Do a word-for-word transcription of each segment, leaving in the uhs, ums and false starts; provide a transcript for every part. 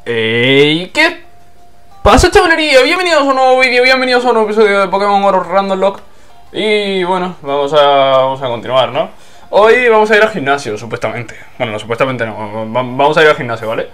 Ey, ¿qué pasa, chavalería? Bienvenidos a un nuevo vídeo, bienvenidos a un nuevo episodio de Pokémon Oro Random Lock. Y bueno, vamos a, vamos a continuar, ¿no? Hoy vamos a ir al gimnasio, supuestamente. Bueno, no, supuestamente no, vamos a ir al gimnasio, ¿vale?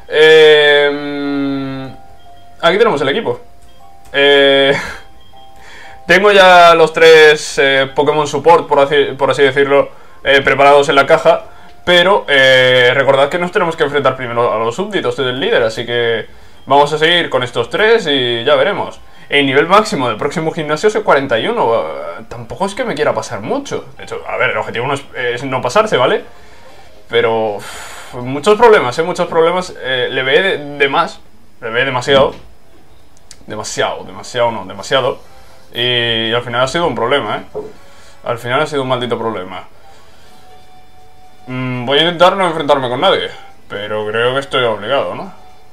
Eh, aquí tenemos el equipo. Eh, tengo ya los tres eh, Pokémon Support, por así, por así decirlo, eh, preparados en la caja. Pero eh, recordad que nos tenemos que enfrentar primero a los súbditos del líder, así que vamos a seguir con estos tres y ya veremos. El nivel máximo del próximo gimnasio es cuarenta y uno, uh, tampoco es que me quiera pasar mucho. De hecho, a ver, el objetivo no es, es no pasarse, ¿vale? Pero uff, muchos problemas, ¿eh? Muchos problemas, eh, le ve de, de más, le ve demasiado. Demasiado, demasiado no, demasiado. Y, y al final ha sido un problema, ¿eh? Al final ha sido un maldito problema. Voy a intentar no enfrentarme con nadie, pero creo que estoy obligado, ¿no?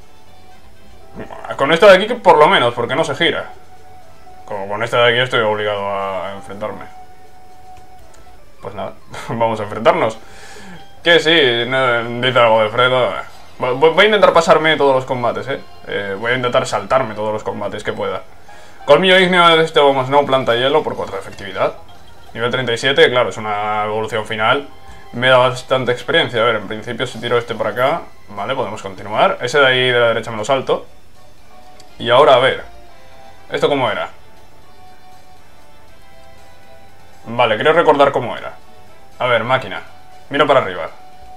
Con esta de aquí por lo menos, porque no se gira. Como con esta de aquí estoy obligado a enfrentarme. Pues nada, vamos a enfrentarnos. Que sí, no, dice algo de Fredo. Voy a intentar pasarme todos los combates, ¿eh? eh Voy a intentar saltarme todos los combates que pueda. Colmillo ígneo de este Bomos no planta hielo por cuatro de efectividad. Nivel treinta y siete, claro, es una evolución final. Me da bastante experiencia. A ver, en principio si tiro este por acá, vale, podemos continuar. Ese de ahí de la derecha me lo salto. Y ahora, a ver, ¿esto cómo era? Vale, quiero recordar cómo era. A ver, máquina, miro para arriba.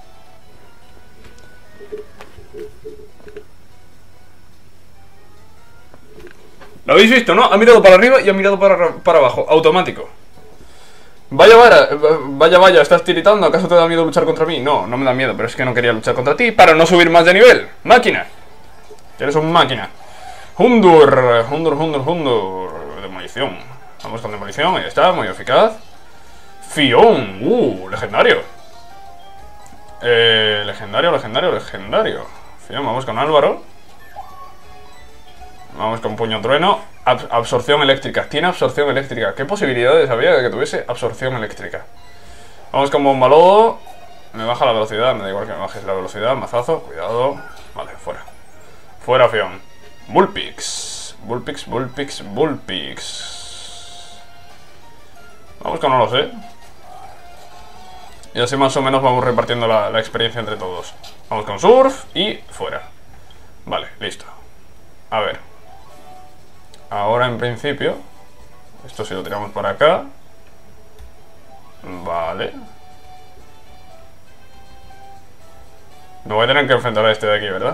¿Lo habéis visto, no? Ha mirado para arriba y ha mirado para, para abajo, automático. Vaya, vaya, vaya, vaya, ¿estás tiritando? ¿Acaso te da miedo luchar contra mí? No, no me da miedo, pero es que no quería luchar contra ti para no subir más de nivel. ¡Máquina! Eres un máquina. Hundur, Hundur, Hundur, Hundur. Demolición. Vamos con demolición, ahí está, muy eficaz. Fion, uh, legendario. Eh, legendario, legendario, legendario. Fion, vamos con Álvaro. Vamos con puño trueno. Ab absorción eléctrica. Tiene absorción eléctrica. ¿Qué posibilidades había de que tuviese absorción eléctrica? Vamos con bomba lodo. Me baja la velocidad. Me da igual que me bajes la velocidad. Mazazo. Cuidado. Vale, fuera. Fuera, Fion. Bullpix. Bullpix, Bullpix, Bullpix. Vamos con no lo sé. Y así más o menos vamos repartiendo la, la experiencia entre todos. Vamos con Surf y fuera. Vale, listo. A ver. Ahora en principio esto si lo tiramos por acá. Vale. Me voy a tener que enfrentar a este de aquí, ¿verdad?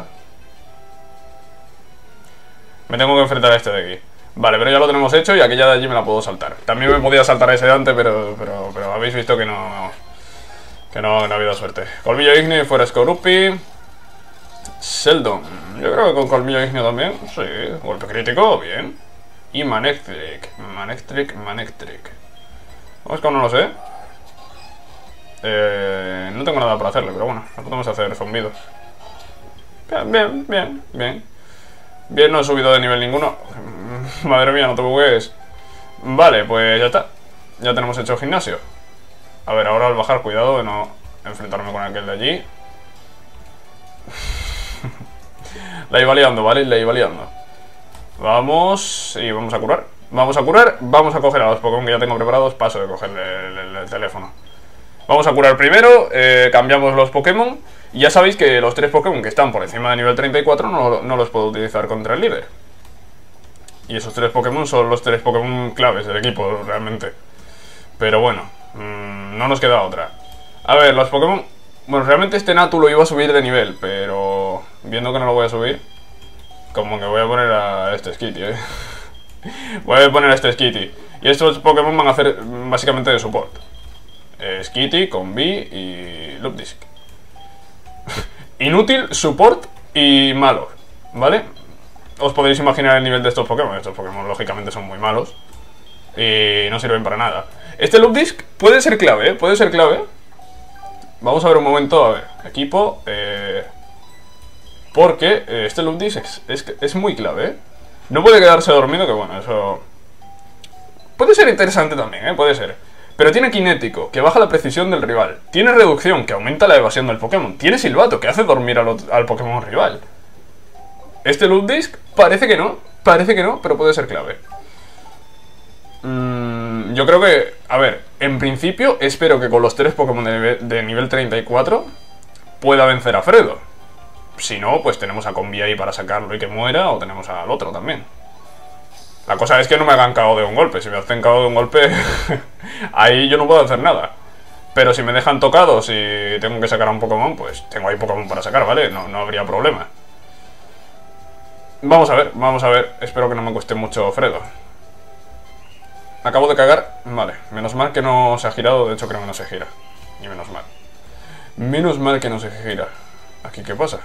Me tengo que enfrentar a este de aquí. Vale, pero ya lo tenemos hecho y aquella de allí me la puedo saltar. También me podía saltar a ese de antes, pero, pero, pero habéis visto que no, Que no, no ha habido suerte. Colmillo ígneo y fuera Skorupi. Sheldon. Yo creo que con colmillo ígneo también. Sí, golpe crítico, bien. Y Manectric, Manectric, Manectric. Vamos con no lo sé. Eh, no tengo nada para hacerle, pero bueno, lo podemos hacer zumbido. Bien, bien, bien, bien. Bien, no he subido de nivel ninguno. Madre mía, no te bugues. Vale, pues ya está. Ya tenemos hecho el gimnasio. A ver, ahora al bajar, cuidado de no enfrentarme con aquel de allí. La iba liando, ¿vale? La iba liando. Vamos, y vamos a curar. Vamos a curar, vamos a coger a los Pokémon que ya tengo preparados. Paso de coger el, el, el teléfono. Vamos a curar primero, eh, cambiamos los Pokémon. Y ya sabéis que los tres Pokémon que están por encima de nivel treinta y cuatro no, no los puedo utilizar contra el líder. Y esos tres Pokémon son los tres Pokémon claves del equipo, realmente. Pero bueno, mmm, no nos queda otra. A ver, los Pokémon... Bueno, realmente este Natu lo iba a subir de nivel, pero viendo que no lo voy a subir, como que voy a poner a este Skitty, ¿eh? Voy a poner a este Skitty. Y estos Pokémon van a hacer básicamente de support. Eh, Skitty, Combi y Lupdisc. Inútil, support y malo, ¿vale? Os podéis imaginar el nivel de estos Pokémon. Estos Pokémon lógicamente son muy malos y no sirven para nada. Este Lupdisc puede ser clave, ¿eh? Puede ser clave. Vamos a ver un momento, a ver, equipo, eh... porque eh, este Lupdisc es, es, es muy clave, ¿eh? No puede quedarse dormido, que bueno, eso... Puede ser interesante también, ¿eh? Puede ser. Pero tiene kinético, que baja la precisión del rival. Tiene reducción, que aumenta la evasión del Pokémon. Tiene silbato, que hace dormir al, al Pokémon rival. Este loot disc parece que no, parece que no, pero puede ser clave. Mm, yo creo que, a ver, en principio espero que con los tres Pokémon de nivel, de nivel treinta y cuatro pueda vencer a Fredo. Si no, pues tenemos a Combi ahí para sacarlo y que muera, o tenemos al otro también. La cosa es que no me hagan K O de un golpe. Si me hacen K O de un golpe, ahí yo no puedo hacer nada. Pero si me dejan tocados y tengo que sacar a un Pokémon, pues tengo ahí Pokémon para sacar, ¿vale? No, no habría problema. Vamos a ver, vamos a ver. Espero que no me cueste mucho Fredo. Acabo de cagar. Vale, menos mal que no se ha girado. De hecho creo que no se gira. Y menos mal. Menos mal que no se gira. ¿Aquí qué pasa?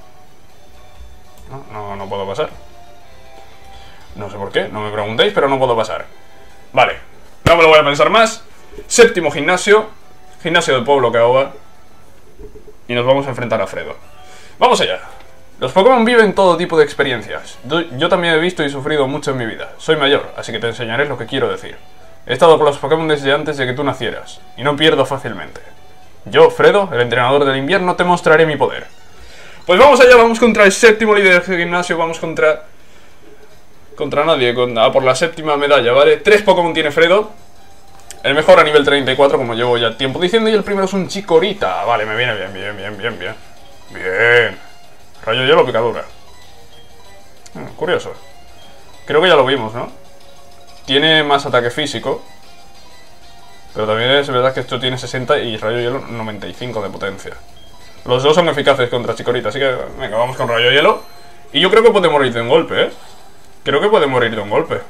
No, no, no puedo pasar. No sé por qué, no me preguntéis, pero no puedo pasar. Vale, no me lo voy a pensar más. Séptimo gimnasio. Gimnasio del pueblo que ahoga. Y nos vamos a enfrentar a Fredo. Vamos allá. Los Pokémon viven todo tipo de experiencias. Yo también he visto y sufrido mucho en mi vida. Soy mayor, así que te enseñaré lo que quiero decir. He estado con los Pokémon desde antes de que tú nacieras, y no pierdo fácilmente. Yo, Fredo, el entrenador del invierno, te mostraré mi poder. Pues vamos allá, vamos contra el séptimo líder del gimnasio, vamos contra... Contra nadie, contra, por la séptima medalla, ¿vale? Tres Pokémon tiene Fredo. El mejor a nivel treinta y cuatro, como llevo ya tiempo diciendo, y el primero es un Chikorita. Vale, me viene bien, bien, bien, bien, bien. Bien. Rayo hielo, picadura. Hmm, curioso. Creo que ya lo vimos, ¿no? Tiene más ataque físico. Pero también es verdad que esto tiene sesenta y rayo hielo noventa y cinco de potencia. Los dos son eficaces contra Chikorita, así que venga, vamos con rayo hielo. Y yo creo que puede morir de un golpe, ¿eh? Creo que puede morir de un golpe.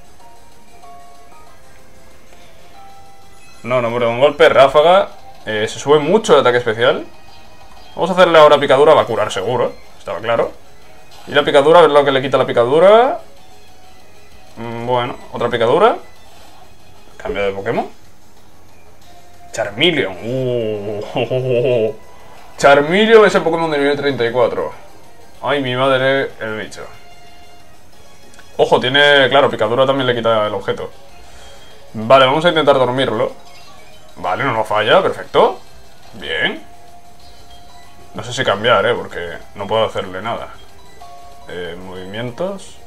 No, no muere de un golpe, ráfaga. eh, Se sube mucho el ataque especial. Vamos a hacerle ahora picadura, va a curar seguro. Estaba claro. Y la picadura, a ver lo que le quita la picadura. mm, Bueno, otra picadura. Cambio de Pokémon. Charmeleon. Uh, oh, oh, oh. Charmeleon es el Pokémon de nivel treinta y cuatro. Ay, mi madre, el bicho. Ojo, tiene... Claro, picadura también le quita el objeto. Vale, vamos a intentar dormirlo. Vale, no nos falla, perfecto. Bien. No sé si cambiar, eh, porque no puedo hacerle nada. eh, Movimientos.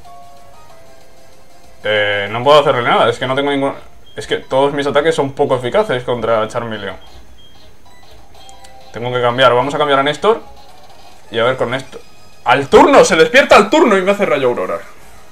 eh, No puedo hacerle nada, es que no tengo ningún... Es que todos mis ataques son poco eficaces contra Charmeleon. Tengo que cambiar, vamos a cambiar a Néstor. Y a ver con Néstor. ¡Al turno! ¡Se despierta al turno! Y me hace rayo aurora.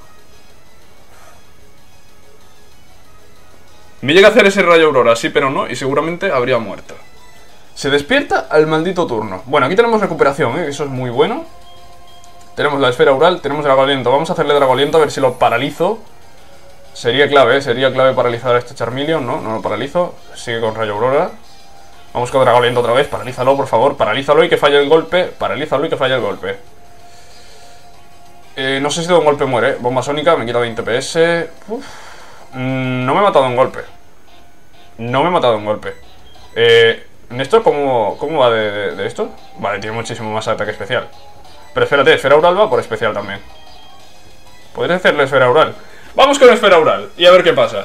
Me llega a hacer ese rayo aurora, sí, pero no, y seguramente habría muerto. Se despierta al maldito turno. Bueno, aquí tenemos recuperación, ¿eh? Eso es muy bueno. Tenemos la esfera aural, tenemos el Dragoliento. Vamos a hacerle Dragoliento a ver si lo paralizo. Sería clave, ¿eh? Sería clave paralizar a este Charmeleon, ¿no? No lo paralizo. Sigue con rayo aurora. Vamos con Dragoliento otra vez, paralízalo, por favor. Paralízalo y que falle el golpe. Paralízalo y que falle el golpe. Eh, no sé si de un golpe muere, ¿eh? Bomba sónica, me quita veinte P S. Uf. No me he matado un golpe. No me he matado un golpe. Eh, ¿Néstor cómo, cómo va de, de, de esto? Vale, tiene muchísimo más ataque especial. Pero espérate, esfera aural va por especial también. Podría hacerle esfera aural. Vamos con esfera aural y a ver qué pasa.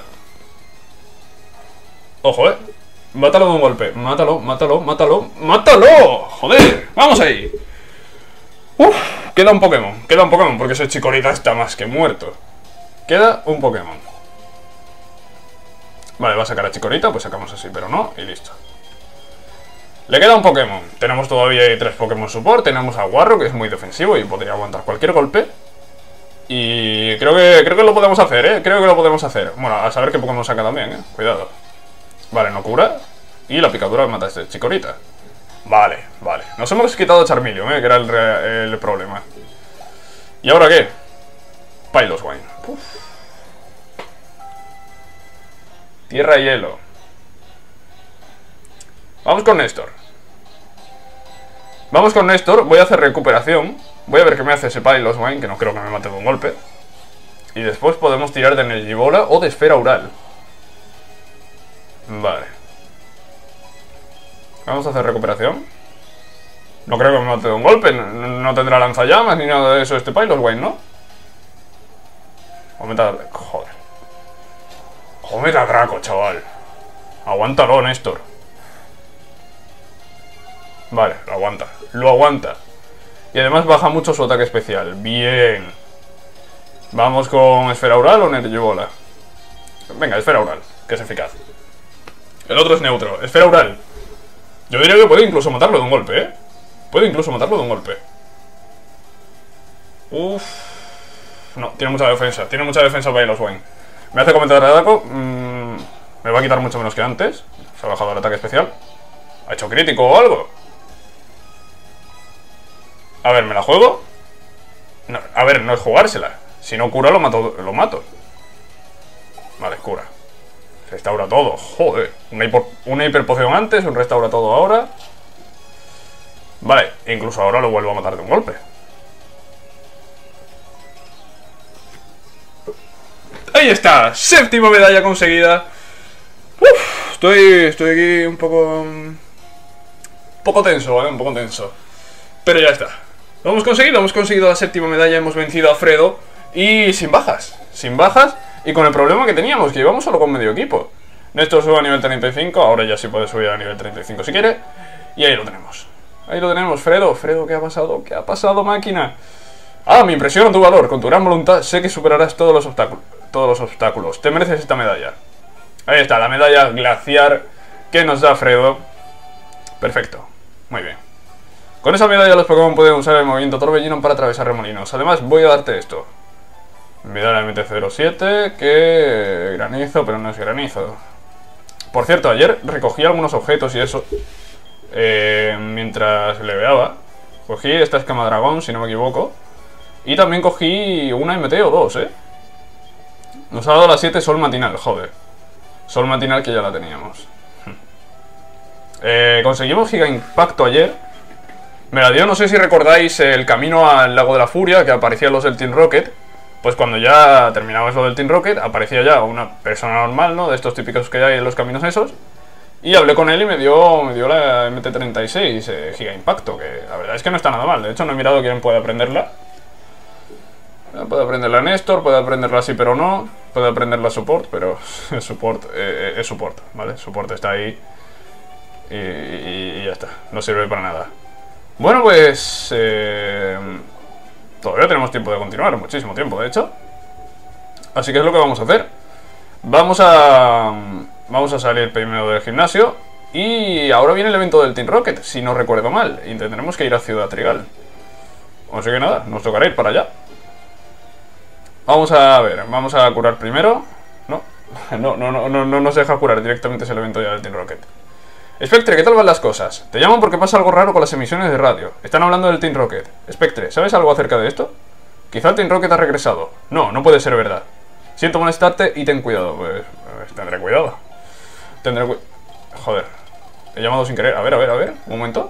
Ojo, eh. Mátalo de un golpe. Mátalo, mátalo, mátalo. ¡Mátalo! ¡Joder! ¡Vamos ahí! Uf, queda un Pokémon. Queda un Pokémon porque ese Chikorita está más que muerto. Queda un Pokémon. Vale, va a sacar a Chikorita, pues sacamos así, pero no, y listo. Le queda un Pokémon. Tenemos todavía ahí tres Pokémon support. Tenemos a Warro, que es muy defensivo y podría aguantar cualquier golpe. Y creo que creo que lo podemos hacer, ¿eh? Creo que lo podemos hacer. Bueno, a saber qué Pokémon saca también, ¿eh? Cuidado. Vale, no cura. Y la picadura mata a este Chikorita. Vale, vale. Nos hemos quitado Charmeleon, ¿eh? Que era el, el problema. ¿Y ahora qué? Piloswine. Uf. Tierra y hielo. Vamos con Néstor. Vamos con Néstor. Voy a hacer recuperación. Voy a ver qué me hace ese Piloswine, que no creo que me mate de un golpe. Y después podemos tirar de Energibola o de esfera aural. Vale. Vamos a hacer recuperación. No creo que me mate de un golpe. No, no tendrá lanzallamas ni nada de eso este Piloswine, ¿no? Aumenta... Joder. Aumenta Draco, chaval. Aguántalo, Néstor. Vale, lo aguanta. Lo aguanta. Y además baja mucho su ataque especial. Bien. Vamos con esfera oral o energibola. Venga, esfera oral, que es eficaz. El otro es neutro. Esfera oral. Yo diría que puede incluso matarlo de un golpe, ¿eh? Puede incluso matarlo de un golpe. Uff. No, tiene mucha defensa. Tiene mucha defensa para los Wayne. Me hace comentar de Daco. Mmm, me va a quitar mucho menos que antes. Se ha bajado el ataque especial. ¿Ha hecho crítico o algo? A ver, ¿me la juego? No, a ver, no es jugársela. Si no cura, lo mato. Lo mato. Vale, cura. Restaura todo. Joder. Una, hiper, una hiperpoción antes, un restaura todo ahora. Vale, incluso ahora lo vuelvo a matar de un golpe. Ahí está. Séptima medalla conseguida. Uf, estoy, estoy aquí un poco... Un poco tenso, ¿vale? Un poco tenso. Pero ya está. Lo hemos conseguido, hemos conseguido la séptima medalla, hemos vencido a Fredo. Y sin bajas, sin bajas. Y con el problema que teníamos, que íbamos solo con medio equipo. Néstor sube a nivel treinta y cinco, ahora ya sí puede subir a nivel treinta y cinco si quiere. Y ahí lo tenemos. Ahí lo tenemos, Fredo. Fredo, ¿qué ha pasado? ¿Qué ha pasado, máquina? Ah, me impresiona tu valor. Con tu gran voluntad sé que superarás todos los obstáculos. Todos los obstáculos. Te mereces esta medalla. Ahí está, la medalla glaciar que nos da Fredo. Perfecto. Muy bien. Con esa medalla los Pokémon pueden usar el movimiento Torbellino para atravesar remolinos. Además, voy a darte esto. Medalla M T cero siete, que granizo, pero no es granizo. Por cierto, ayer recogí algunos objetos y eso, eh, mientras leveaba. Cogí esta escama dragón, si no me equivoco. Y también cogí una M T o dos, ¿eh? Nos ha dado la siete Sol Matinal, joder. Sol Matinal que ya la teníamos. eh, Conseguimos Giga Impacto ayer. Me la dio, no sé si recordáis, el camino al Lago de la Furia, que aparecían los del Team Rocket. Pues cuando ya terminabas lo del Team Rocket, aparecía ya una persona normal, ¿no? De estos típicos que hay en los caminos esos. Y hablé con él y me dio, me dio la M T treinta y seis eh, Giga Impacto, que la verdad es que no está nada mal. De hecho, no he mirado quién puede aprenderla. Puede aprenderla Néstor, puede aprenderla sí pero no. Puede aprenderla Support, pero Support eh, es Support, ¿vale? Support está ahí y, y, y ya está, no sirve para nada. Bueno, pues... Eh, todavía tenemos tiempo de continuar, muchísimo tiempo, de hecho. Así que es lo que vamos a hacer. Vamos a... Vamos a salir primero del gimnasio. Y ahora viene el evento del Team Rocket, si no recuerdo mal. Y tendremos que ir a Ciudad Trigal. Así que nada, nos tocará ir para allá. Vamos a ver, vamos a curar primero. No, no, no, no, no, no nos deja curar, directamente es el evento ya del Team Rocket. Spectre, ¿qué tal van las cosas? Te llaman porque pasa algo raro con las emisiones de radio. Están hablando del Team Rocket. Spectre, ¿sabes algo acerca de esto? Quizá el Team Rocket ha regresado. No, no puede ser verdad. Siento molestarte y ten cuidado. Pues, pues tendré cuidado. Tendré cuidado. Joder, he llamado sin querer. A ver, a ver, a ver, un momento.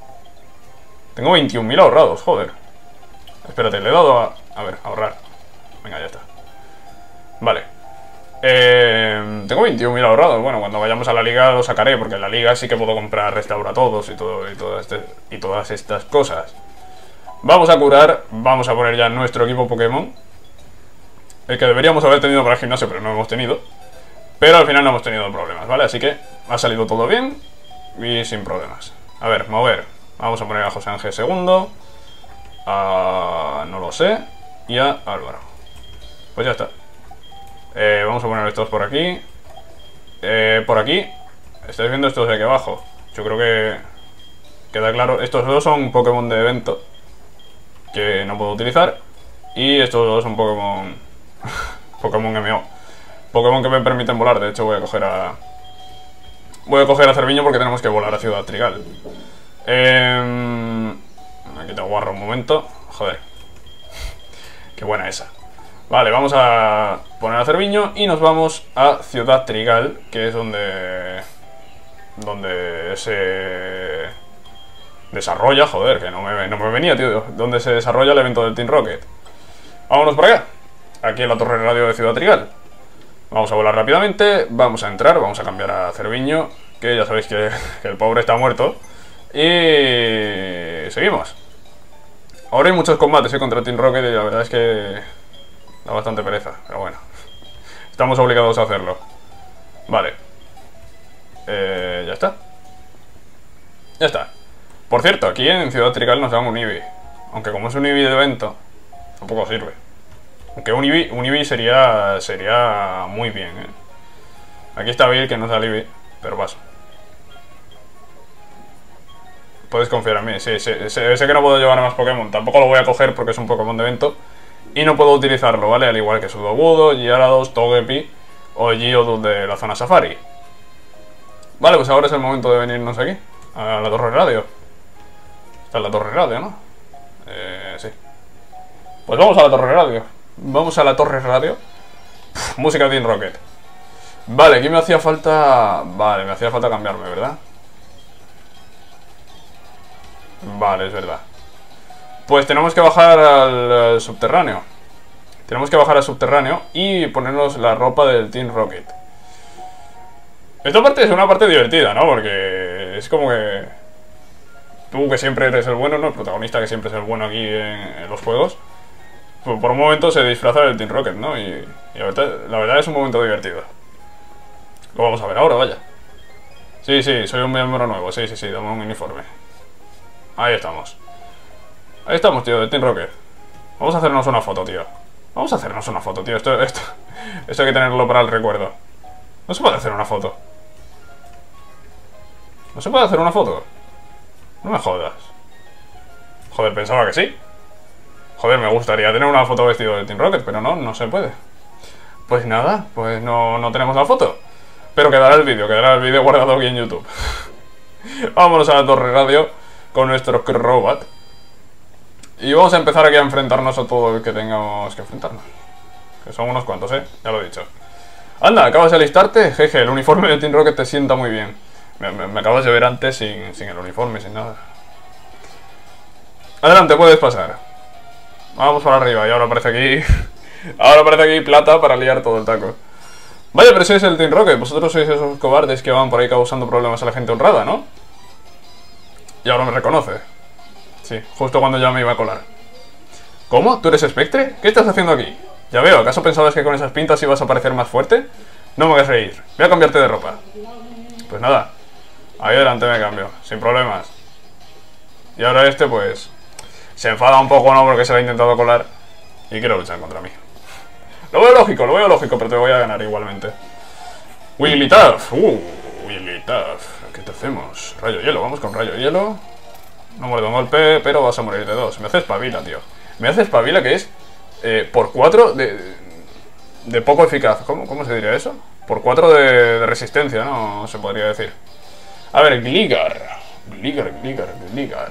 Tengo veintiún mil ahorrados, joder. Espérate, le he dado a... A ver, ahorrar. Venga, ya está. Vale. Eh, tengo veintiún mil ahorrados. Bueno, cuando vayamos a la liga lo sacaré, porque en la liga sí que puedo comprar restaura todos y, todo, y, todo este, y todas estas cosas. Vamos a curar. Vamos a poner ya nuestro equipo Pokémon, el que deberíamos haber tenido para el gimnasio, pero no hemos tenido. Pero al final no hemos tenido problemas, ¿vale? Así que ha salido todo bien y sin problemas. A ver, mover. Vamos a poner a José Ángel segundo, a... no lo sé, y a Álvaro. Pues ya está. Eh, vamos a poner estos por aquí. Eh, por aquí. Estáis viendo estos de aquí abajo. Yo creo que queda claro. Estos dos son Pokémon de evento que no puedo utilizar. Y estos dos son Pokémon Pokémon M O. Pokémon que me permiten volar. De hecho voy a coger a Voy a coger a Cerviño porque tenemos que volar a Ciudad Trigal. eh... Aquí te guarro un momento. Joder, qué buena esa. Vale, vamos a poner a Cerviño y nos vamos a Ciudad Trigal, que es donde donde se desarrolla, joder, que no me, no me venía, tío, donde se desarrolla el evento del Team Rocket. Vámonos por acá, aquí en la torre de radio de Ciudad Trigal. Vamos a volar rápidamente, vamos a entrar, vamos a cambiar a Cerviño, que ya sabéis que, que el pobre está muerto. Y seguimos. Ahora hay muchos combates ¿eh? contra Team Rocket y la verdad es que da bastante pereza, pero bueno, estamos obligados a hacerlo. Vale. Eh, ya está. Ya está. Por cierto, aquí en Ciudad Trigal nos dan un Eevee. Aunque como es un I B de evento, tampoco sirve. Aunque un I B, un I B sería, sería muy bien, ¿eh? Aquí está Bill, que no es el I B, pero paso. Puedes confiar en mí, sí, sí, sé, sé que no puedo llevar más Pokémon. Tampoco lo voy a coger porque es un Pokémon de evento. Y no puedo utilizarlo, ¿vale? Al igual que Sudowoodo, Gyarados, Togepi o Geodude de la zona Safari. Vale, pues ahora es el momento de venirnos aquí, a la Torre Radio. Está en la Torre Radio, ¿no? Eh, sí. Pues vamos a la Torre Radio. Vamos a la Torre Radio. Uf, música Team Rocket. Vale, aquí me hacía falta... Vale, me hacía falta cambiarme, ¿verdad? Vale, es verdad. Pues tenemos que bajar al, al subterráneo. Tenemos que bajar al subterráneo y ponernos la ropa del Team Rocket. Esta parte es una parte divertida, ¿no? Porque es como que... Tú que siempre eres el bueno, ¿no? El protagonista que siempre es el bueno aquí en, en los juegos. Pues por un momento se disfraza del Team Rocket, ¿no? Y, y la, verdad, la verdad es un momento divertido. Lo vamos a ver ahora, vaya. Sí, sí, soy un miembro nuevo. Sí, sí, sí, dame un uniforme. Ahí estamos. Ahí estamos, tío, del Team Rocket. Vamos a hacernos una foto, tío. Vamos a hacernos una foto, tío. Esto, esto, esto hay que tenerlo para el recuerdo. No se puede hacer una foto. ¿No se puede hacer una foto? No me jodas. Joder, pensaba que sí. Joder, me gustaría tener una foto vestido de Team Rocket, pero no, no se puede. Pues nada, pues no, no tenemos la foto. Pero quedará el vídeo, quedará el vídeo guardado aquí en YouTube. Vámonos a la Torre Radio con nuestro Crobat. Y vamos a empezar aquí a enfrentarnos a todo el que tengamos que enfrentarnos. Que son unos cuantos, ¿eh? Ya lo he dicho. Anda, ¿acabas de alistarte? Jeje, el uniforme de Team Rocket te sienta muy bien. Me, me, me acabas de ver antes sin, sin el uniforme, sin nada. Adelante, puedes pasar. Vamos para arriba y ahora aparece aquí... ahora aparece aquí plata para liar todo el taco. Vaya, pero si es el Team Rocket. Vosotros sois esos cobardes que van por ahí causando problemas a la gente honrada, ¿no? Y ahora me reconoce. Sí, justo cuando ya me iba a colar. ¿Cómo? ¿Tú eres Spectre? ¿Qué estás haciendo aquí? Ya veo, ¿acaso pensabas que con esas pintas ibas a parecer más fuerte? No me hagas reír, voy a cambiarte de ropa. Pues nada, ahí adelante me cambio, sin problemas. Y ahora este pues... se enfada un poco, ¿no? Porque se le ha intentado colar y quiere luchar contra mí. Lo veo lógico, lo veo lógico, pero te voy a ganar igualmente. Wigglytuff, uh, Wigglytuff, ¿qué te hacemos? Rayo hielo, vamos con rayo hielo. No muere de un golpe, pero vas a morir de dos. Me hace espabila, tío. Me hace espabila que es eh, por cuatro de, de poco eficaz. ¿Cómo, ¿Cómo se diría eso? Por cuatro de, de resistencia, ¿no? Se podría decir. A ver, Gligar. Gligar, Gligar, Gligar.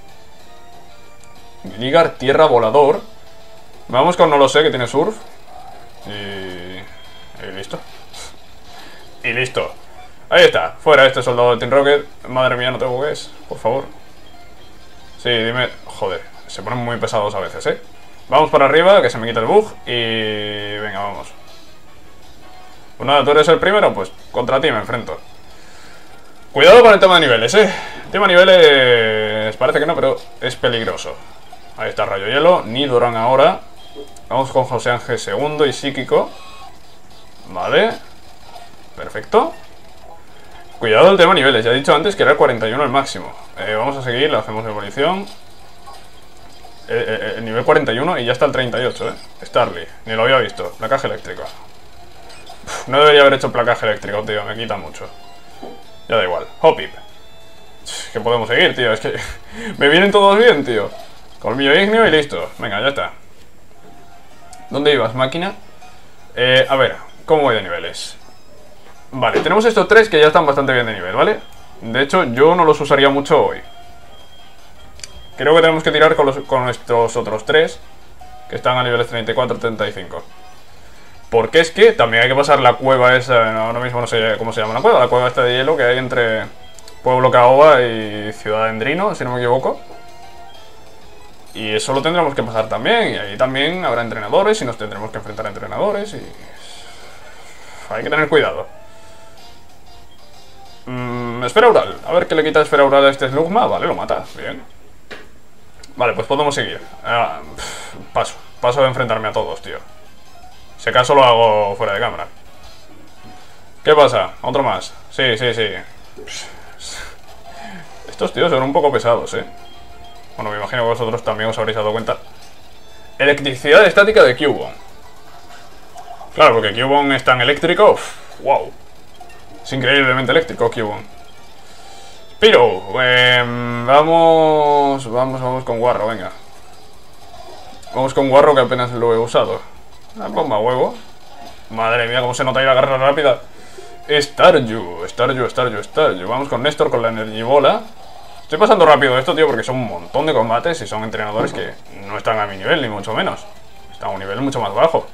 Gligar, tierra volador. Vamos con no lo sé, que tiene surf. Y... y listo. Y listo. Ahí está. Fuera este soldado de Team Rocket. Madre mía, no te bugues, por favor. Sí, dime... Joder, se ponen muy pesados a veces, ¿eh? Vamos para arriba, que se me quita el bug. Y... venga, vamos. Pues nada, tú eres el primero, pues contra ti me enfrento. Cuidado con el tema de niveles, ¿eh? El tema de niveles... parece que no, pero es peligroso. Ahí está Rayo Hielo, Nidoran ahora. Vamos con José Ángel segundo y Psíquico. Vale. Perfecto. Cuidado el tema de niveles, ya he dicho antes que era el cuarenta y uno el máximo. eh, Vamos a seguir, le hacemos evolución. eh, eh, El nivel cuarenta y uno y ya está el treinta y ocho, eh Starly, ni lo había visto, placaje eléctrico. Uf, no debería haber hecho placaje eléctrico, tío, me quita mucho. Ya da igual, Hoppip. Que podemos seguir, tío, es que me vienen todos bien, tío. Colmillo ignio y listo, venga, ya está. ¿Dónde ibas, máquina? Eh, a ver, ¿cómo voy de niveles? Vale, tenemos estos tres que ya están bastante bien de nivel, ¿vale? De hecho, yo no los usaría mucho hoy. Creo que tenemos que tirar con, los, con estos otros tres, que están a niveles treinta y cuatro, treinta y cinco. Porque es que también hay que pasar la cueva esa, no, ahora mismo no sé cómo se llama la cueva, la cueva esta de hielo que hay entre Pueblo Caoba y Ciudad Endrino, si no me equivoco. Y eso lo tendremos que pasar también, y ahí también habrá entrenadores y nos tendremos que enfrentar a entrenadores y... hay que tener cuidado. Mm, esfera oral. A ver qué le quita esfera oral a este Slugma. Vale, lo mata. Bien. Vale, pues podemos seguir. Ah, pff, paso. Paso de enfrentarme a todos, tío. Si acaso lo hago fuera de cámara. ¿Qué pasa? Otro más. Sí, sí, sí. Estos tíos son un poco pesados, ¿eh? Bueno, me imagino que vosotros también os habréis dado cuenta. Electricidad estática de Cubone. Claro, porque Cubone es tan eléctrico. Uf, wow. Es increíblemente eléctrico Cubone. Pero, eh, vamos, vamos, vamos con Guarro, venga. Vamos con Guarro que apenas lo he usado. Ah, bomba huevo. Madre mía, cómo se nota ahí la garra rápida. Staryu, Staryu, Staryu, Staryu. Vamos con Néstor con la Energibola. Estoy pasando rápido esto, tío, porque son un montón de combates y son entrenadores que no están a mi nivel, ni mucho menos. Están a un nivel mucho más bajo.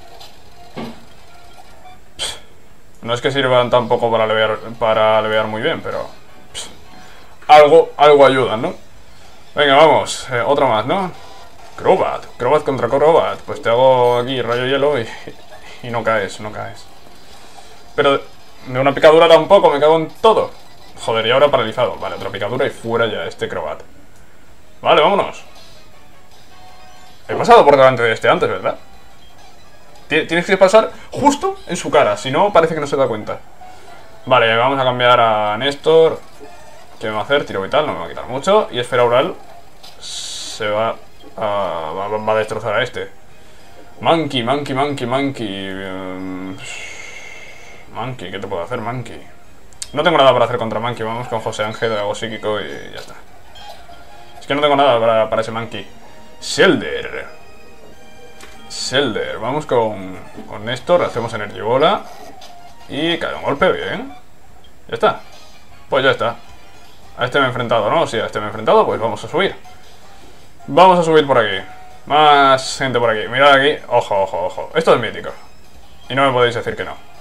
Pff, no es que sirvan tampoco para levear, para levear muy bien, pero... Pff, algo, algo ayudan, ¿no? Venga, vamos. Eh, otra más, ¿no? Crobat. Crobat contra Crobat. Pues te hago aquí rayo hielo y, y no caes, no caes. Pero de una picadura tampoco, me cago en todo. Joder, y ahora paralizado. Vale, otra picadura y fuera ya este Crobat. Vale, vámonos. He pasado por delante de este antes, ¿verdad? Tienes que pasar justo en su cara, si no parece que no se da cuenta. Vale, vamos a cambiar a Néstor. ¿Qué me va a hacer? Tiro vital, no me va a quitar mucho. Y esfera oral se va a, va, va a destrozar a este. Monkey, Monkey, Monkey, Monkey. Um, Monkey, ¿qué te puedo hacer, Monkey? No tengo nada para hacer contra Monkey. Vamos con José Ángel, hago psíquico y ya está. Es que no tengo nada para, para ese Monkey. Shelder. Shelder. Vamos con, con Néstor, hacemos Energibola. Y cae un golpe, bien. Ya está. Pues ya está. A este me he enfrentado, ¿no? Sí, a este me he enfrentado, pues vamos a subir. Vamos a subir por aquí. Más gente por aquí. Mirad aquí. Ojo, ojo, ojo. Esto es mítico. Y no me podéis decir que no.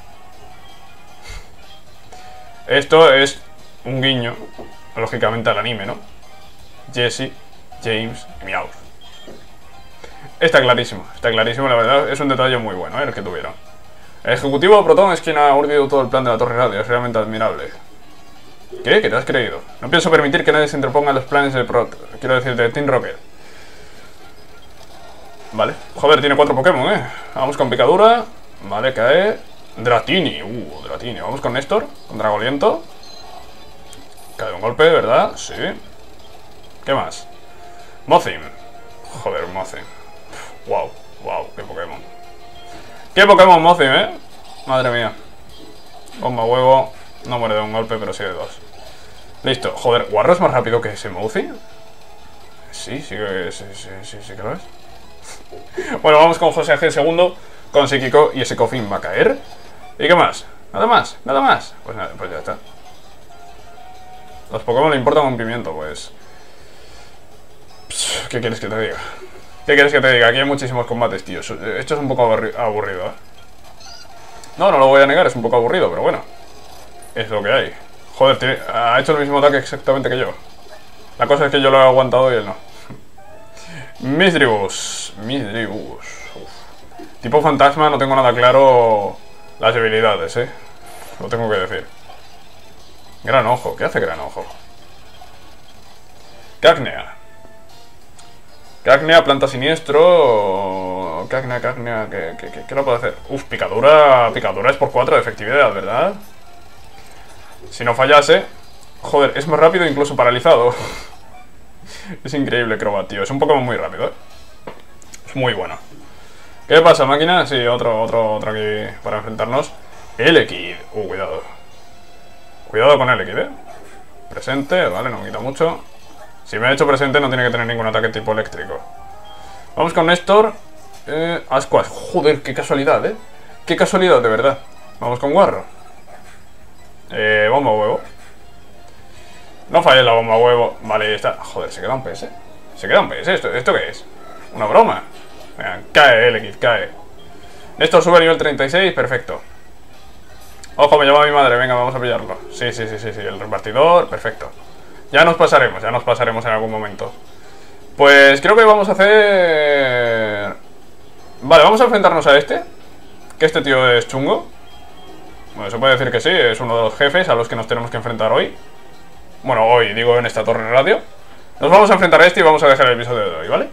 Esto es un guiño, lógicamente, al anime, ¿no? Jesse, James y Meowth. Está clarísimo, está clarísimo, la verdad. Es un detalle muy bueno, ¿eh? El que tuvieron. El ejecutivo Proton es quien ha urdido todo el plan de la Torre Radio. Es realmente admirable. ¿Qué? ¿Qué te has creído? No pienso permitir que nadie se interponga en los planes de Prot. Quiero decir, de Team Rocket. Vale. Joder, tiene cuatro Pokémon, ¿eh? Vamos con picadura. Vale, cae... Dratini, uh, Dratini. Vamos con Néstor, con Dragoliento. Cae un golpe, ¿verdad? Sí. ¿Qué más? Mothim. Joder, Mothim. Wow, wow, qué Pokémon. ¿Qué Pokémon Mothim, eh? Madre mía. Bomba huevo. No muere de un golpe, pero sí de dos. Listo. Joder, ¿Guarro es más rápido que ese Mothim? Sí, sí que, sí, sí, sí, sí que lo es. Bueno, vamos con José Ángel segundo, con psíquico, y ese Coffin va a caer. ¿Y qué más? ¿Nada más? ¿Nada más? Pues nada, pues ya está. Los Pokémon le importan un pimiento, pues... ¿Qué quieres que te diga? ¿Qué quieres que te diga? Aquí hay muchísimos combates, tío. Esto es un poco aburrido, ¿eh? No, no lo voy a negar, es un poco aburrido, pero bueno. Es lo que hay. Joder, tiene... ha hecho el mismo ataque exactamente que yo. La cosa es que yo lo he aguantado y él no. Misdreavus. Misdreavus. Tipo fantasma, no tengo nada claro las debilidades, ¿eh? Lo tengo que decir. Gran ojo. ¿Qué hace gran ojo? Cacnea. Cacnea, planta siniestro. Cacnea, Cacnea. ¿Qué, qué, qué, qué lo puedo hacer? Uf, picadura. Picadura es por cuatro de efectividad, ¿verdad? Si no fallase... Joder, es más rápido incluso paralizado. Es increíble Crobat, tío. Es un Pokémon muy rápido, ¿eh? Es muy bueno. ¿Qué pasa, máquina? Sí, otro, otro, otro aquí para enfrentarnos. Elekid. Uh, cuidado. Cuidado con Elekid, ¿eh? Presente, vale, no me quita mucho. Si me ha hecho presente no tiene que tener ningún ataque tipo eléctrico. Vamos con Néstor. Eh, Ascuas. Joder, qué casualidad, ¿eh? Qué casualidad, de verdad. Vamos con Guarro. Eh, bomba huevo. No falles la bomba huevo. Vale, ahí está. Joder, se queda un P S. Se queda un P S. ¿Esto, ¿esto qué es? ¿Una broma? Venga, cae, Elekid, cae. Néstor sube a nivel treinta y seis, perfecto. Ojo, me llama mi madre, venga, vamos a pillarlo. Sí, sí, sí, sí, sí, el repartidor, perfecto. Ya nos pasaremos, ya nos pasaremos en algún momento. Pues creo que vamos a hacer... Vale, vamos a enfrentarnos a este. Que este tío es chungo. Bueno, se puede decir que sí, es uno de los jefes a los que nos tenemos que enfrentar hoy. Bueno, hoy, digo, en esta torre radio. Nos vamos a enfrentar a este y vamos a dejar el episodio de hoy, ¿vale?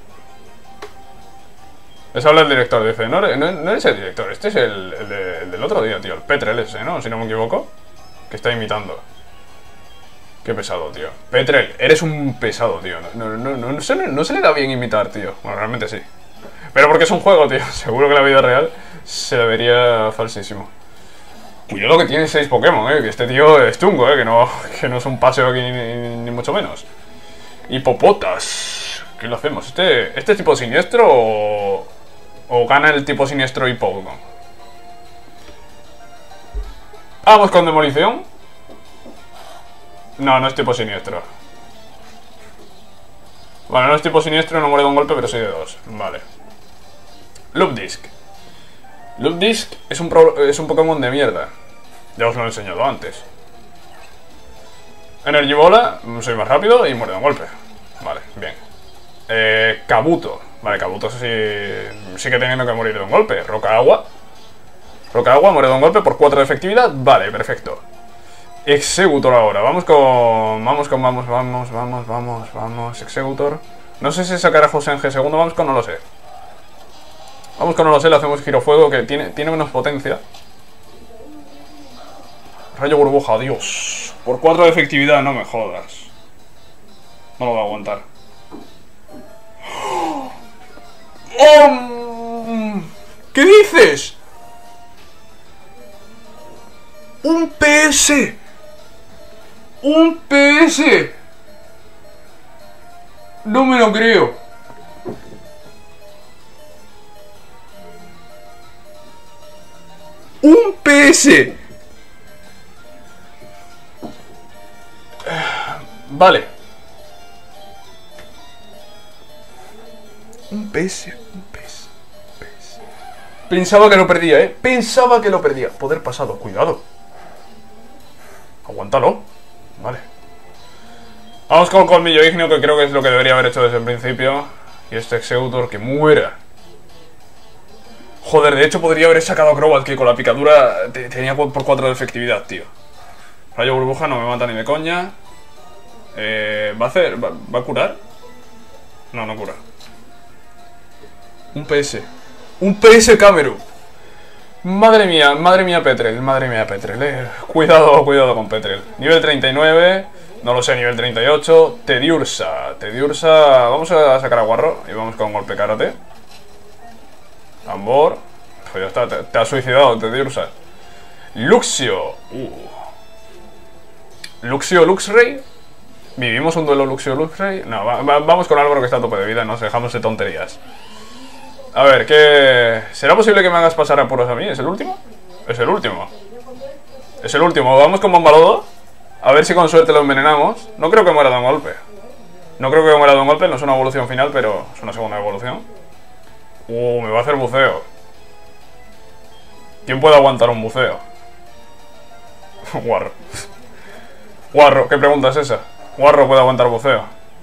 Les habla el director, dice, no, no, no eres el director, este es el, el, de, el del otro día, tío, el Petrel ese, ¿no? Si no me equivoco, que está imitando. Qué pesado, tío. Petrel, eres un pesado, tío. No, no, no, no, no, se, no se le da bien imitar, tío. Bueno, realmente sí. Pero porque es un juego, tío. Seguro que en la vida real se le vería falsísimo. Cuidado que tiene seis Pokémon, eh. Que este tío es chungo, eh. Que no, que no es un paseo aquí ni, ni, ni mucho menos. Hipopotas. ¿Qué lo hacemos? ¿Este, este tipo siniestro o, o gana el tipo siniestro Hipódromo? Vamos con demolición. No, no es tipo siniestro. Bueno, no es tipo siniestro, no muere de un golpe, pero soy de dos. Vale. Loopdisc. Loopdisc es un, pro, es un Pokémon de mierda. Ya os lo he enseñado antes. Energy Bola, soy más rápido y muere de un golpe. Vale, bien. Eh, Kabuto. Vale, Kabuto sí, sigue teniendo que morir de un golpe. Roca Agua. Roca Agua muere de un golpe por cuatro de efectividad. Vale, perfecto. Executor ahora. Vamos con... Vamos con... Vamos, vamos, vamos, vamos, vamos. Executor. No sé si sacar a José en G segundo. Vamos con no lo sé. Vamos con no lo sé. Le hacemos girofuego que tiene, tiene menos potencia. Rayo burbuja, Dios. Por cuatro de efectividad, no me jodas. No lo voy a aguantar. ¡Oh! ¿Qué dices? ¡Un P S! ¡Un P S! No me lo creo. ¡Un P S! Vale. Un P S, un P S, un P S. Pensaba que lo perdía, eh. Pensaba que lo perdía. Poder pasado, cuidado. Aguántalo. Vale. Vamos con Colmillo Ígneo, que creo que es lo que debería haber hecho desde el principio. Y este Executor que muera. Joder, de hecho podría haber sacado a Crobat, que con la picadura te, tenía por cuatro de efectividad, tío. Rayo burbuja no me mata ni de coña. Eh, ¿Va a hacer? Va, ¿Va a curar? No, no cura. Un P S. Un P S Cameru. Madre mía, madre mía Petrel, madre mía Petrel, eh. Cuidado, cuidado con Petrel. Nivel treinta y nueve, no lo sé, nivel treinta y ocho. Tediursa, Tediursa. Vamos a sacar a Guarro y vamos con golpe karate. Tambor. Pues ya está, te, te has suicidado, Tediursa. Luxio. Uh. Luxio Luxray. ¿Vivimos un duelo Luxio-Luxray? No, va, va, vamos con Álvaro, que está a tope de vida. Nos dejamos de tonterías. A ver, ¿qué...? ¿Será posible que me hagas pasar apuros a mí? ¿Es el último? Es el último. Es el último. Vamos con Bombalodo. A ver si con suerte lo envenenamos. No creo que muera de un golpe. No creo que muera de un golpe. No es una evolución final, pero es una segunda evolución. Uh, me va a hacer buceo. ¿Quién puede aguantar un buceo? Guarro. Guarro, ¿qué pregunta es esa? Guarro puede aguantar buceo.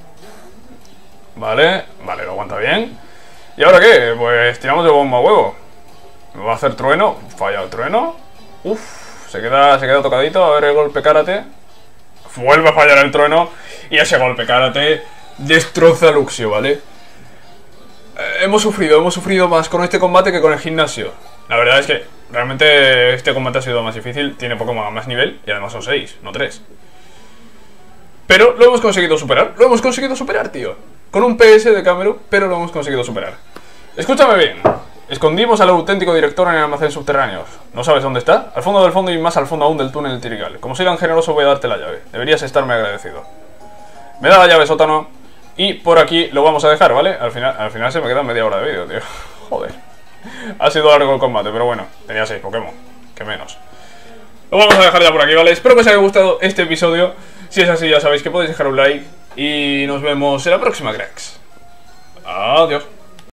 Vale, vale, lo aguanta bien. ¿Y ahora qué? Pues tiramos de bomba a huevo. Me va a hacer trueno. Falla el trueno. Uf, se queda, se queda tocadito. A ver el golpe karate. Vuelve a fallar el trueno. Y ese golpe karate destroza a Luxio, ¿vale? Eh, hemos sufrido, hemos sufrido más con este combate que con el gimnasio. La verdad es que realmente este combate ha sido más difícil. Tiene Pokémon a más nivel y además son seis, no tres. Pero lo hemos conseguido superar. Lo hemos conseguido superar, tío. Con un P S de Cameru, pero lo hemos conseguido superar. Escúchame bien. Escondimos al auténtico director en el almacén subterráneo. ¿No sabes dónde está? Al fondo del fondo y más al fondo aún del túnel Tirigal. Como soy tan generoso voy a darte la llave. Deberías estarme agradecido. Me da la llave, sótano. Y por aquí lo vamos a dejar, ¿vale? Al final, al final se me queda media hora de vídeo, tío. Joder. Ha sido largo el combate, pero bueno. Tenía seis Pokémon. Que menos. Lo vamos a dejar ya por aquí, ¿vale? Espero que os haya gustado este episodio. Si es así, ya sabéis que podéis dejar un like. Y nos vemos en la próxima, cracks. Adiós.